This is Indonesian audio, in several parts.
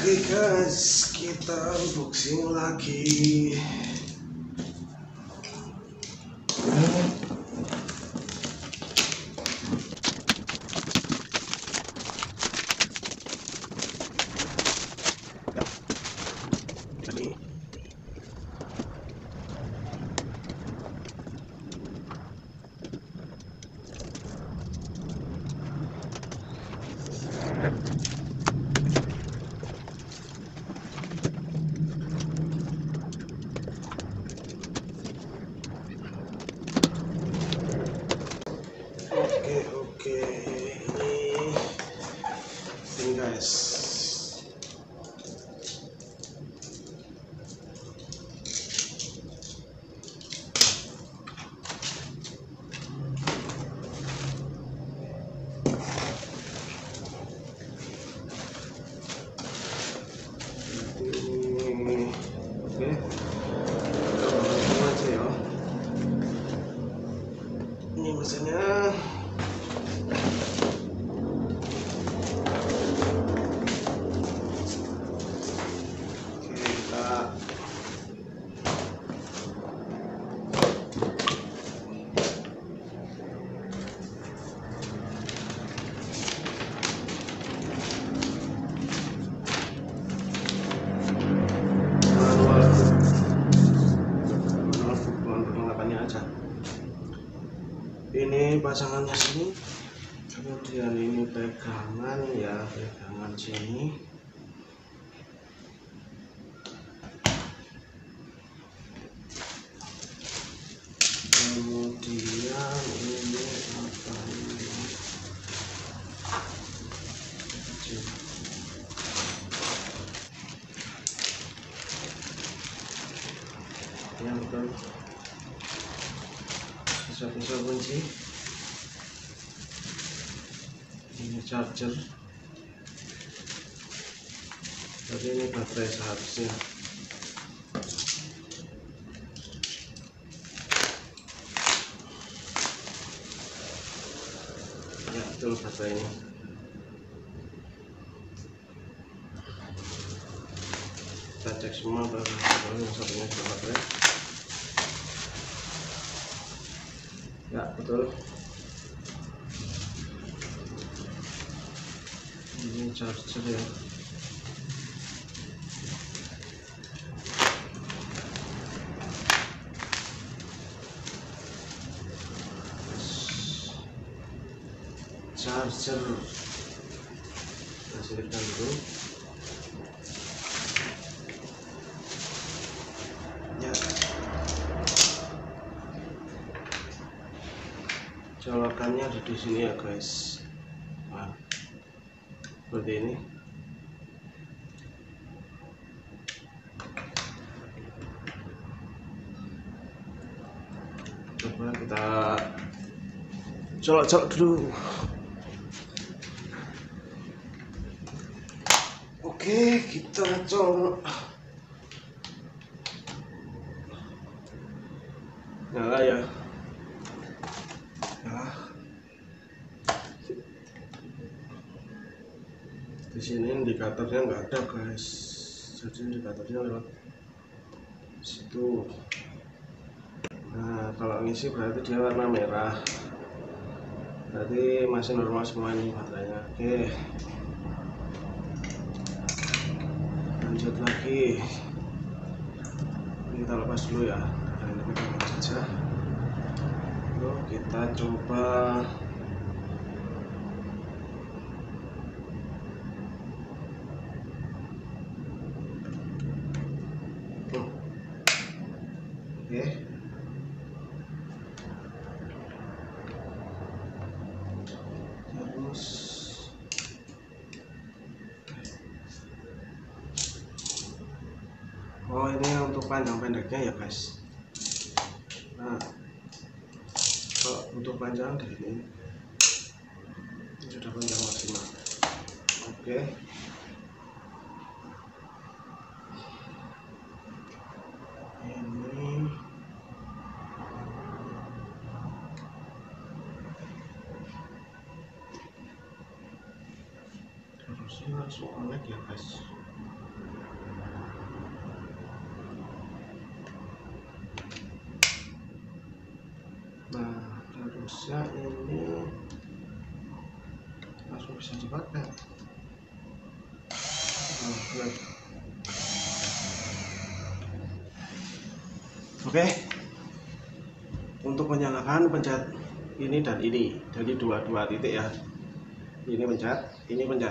Oke guys, kita unboxing lagi. Oke, ini guys. Ini mesinnya. Ini pasangannya sini, kemudian ini pegangan ya, pegangan sini, kemudian ini apa ini, yang betul bisa kunci. Ini charger, jadi ini baterai seharusnya. Ya betul baterainya. Kita cek semua baru yang satunya juga baterai. Ya betul. Ini charger ya. Charger kita selipkan dulu ya. Colokannya ada di sini ya guys. Nah, seperti ini. Coba kita colok-colok dulu. Oke, kita colok. Nyala ya. Nyala. Di sini indikatornya nggak ada guys, jadi indikatornya lewat situ. Nah kalau ngisi berarti dia warna merah, berarti masih normal semua ini baterainya. Oke, lanjut lagi. Ini kita lepas dulu ya, ini kita lepas saja. Lalu kita coba oke. Terus ini untuk panjang pendeknya ya guys. Nah kalau untuk panjang di sini sudah panjang maksimal. Oke. Ini harusnya langsung connect ya guys. harusnya ini langsung bisa dipakai. Oke, untuk menyalakan pencet ini dan ini, jadi dua titik ya. Ini pencet, ini pencet.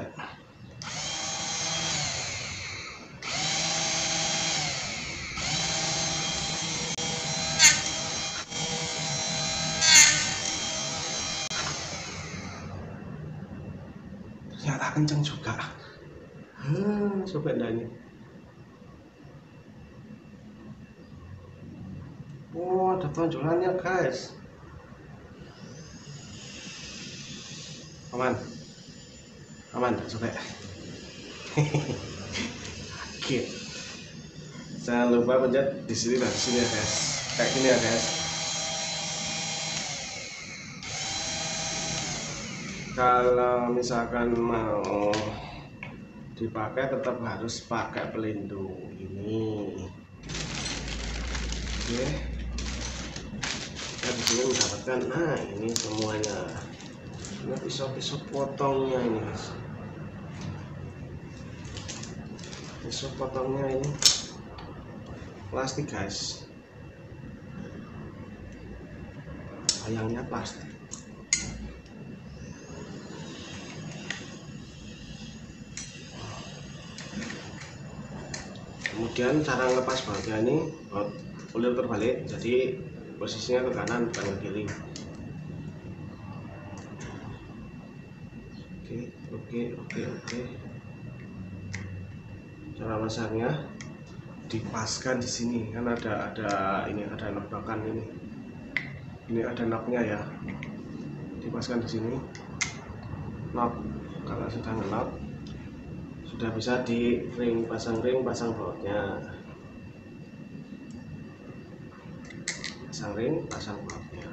Ternyata kenceng juga. Coba enggak ini. Oh, ada tonjolannya guys. Aman, coba. Oke. Jangan lupa pencet di sini dan di sini ya guys. Kayak gini ya guys. Kalau misalkan mau dipakai tetap harus pakai pelindung ini. Oke. Kita di sini mendapatkan, nah ini semuanya. Ini pisau potongnya ini guys. Pisau potongnya ini plastik guys. Sayangnya plastik. Kemudian cara lepas bautnya ini ulir terbalik, jadi posisinya ke kanan bukan ke kiri. Oke. Cara masangnya dipaskan di sini kan ada ini, ada nobakan ini. Ini ada knob-nya ya. Dipaskan di sini. Knob kalau sudah knob sudah bisa di pasang ring, pasang bautnya. Pasang ring, pasang bautnya.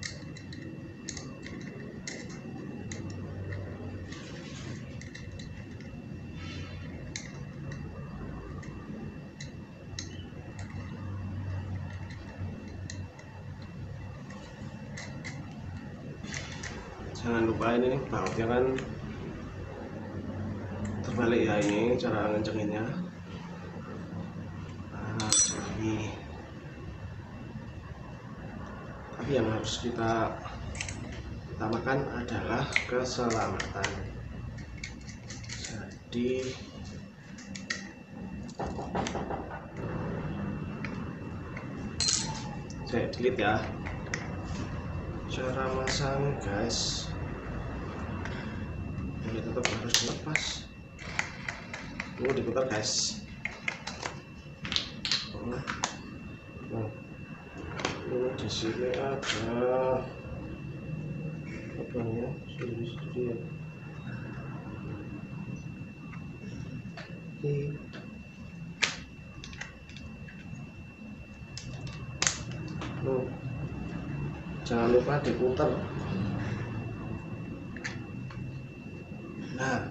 Jangan lupa ini bautnya kan terbalik ya, ini cara ngencenginnya. Nah, ini. Tapi yang harus kita utamakan adalah keselamatan. Jadi saya delete ya. Cara masang guys, ini tetap harus dilepas. Diputar guys. Nah, ini di sini ada abangnya, sendiri ya. Oke. Jangan lupa diputar. Nah,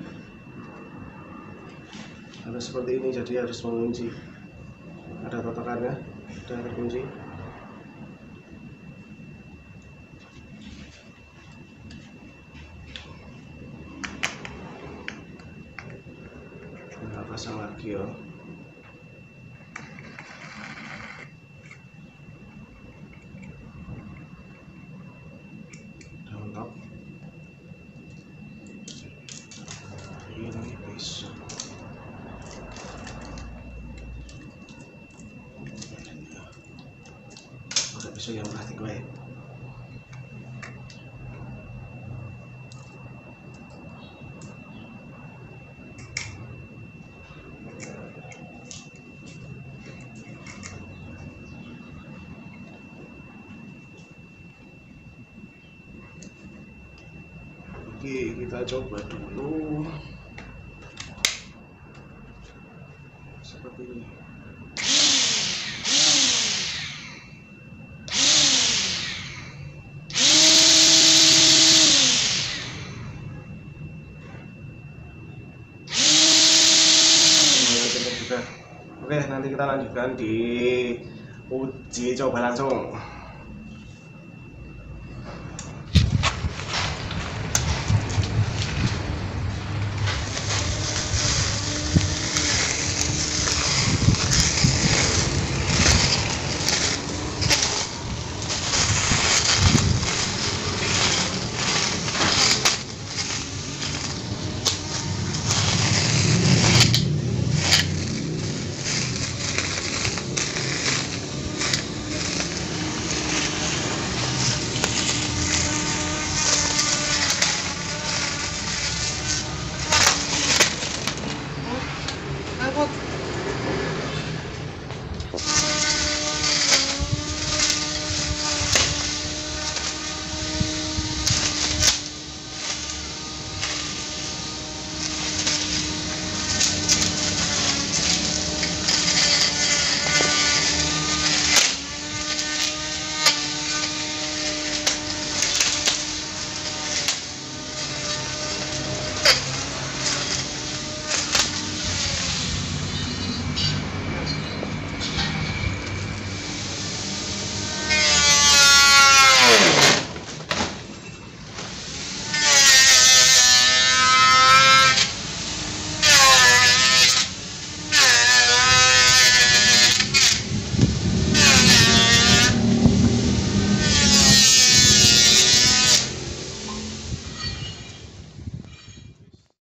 harus seperti ini, jadi harus mengunci. Ada totokannya, sudah terkunci. Nah, pasang lagi ya. Download. Ini bisa. Pisau yang plastik gue. Oke, kita coba dulu seperti ini. Oke, nanti kita lanjutkan di uji coba langsung.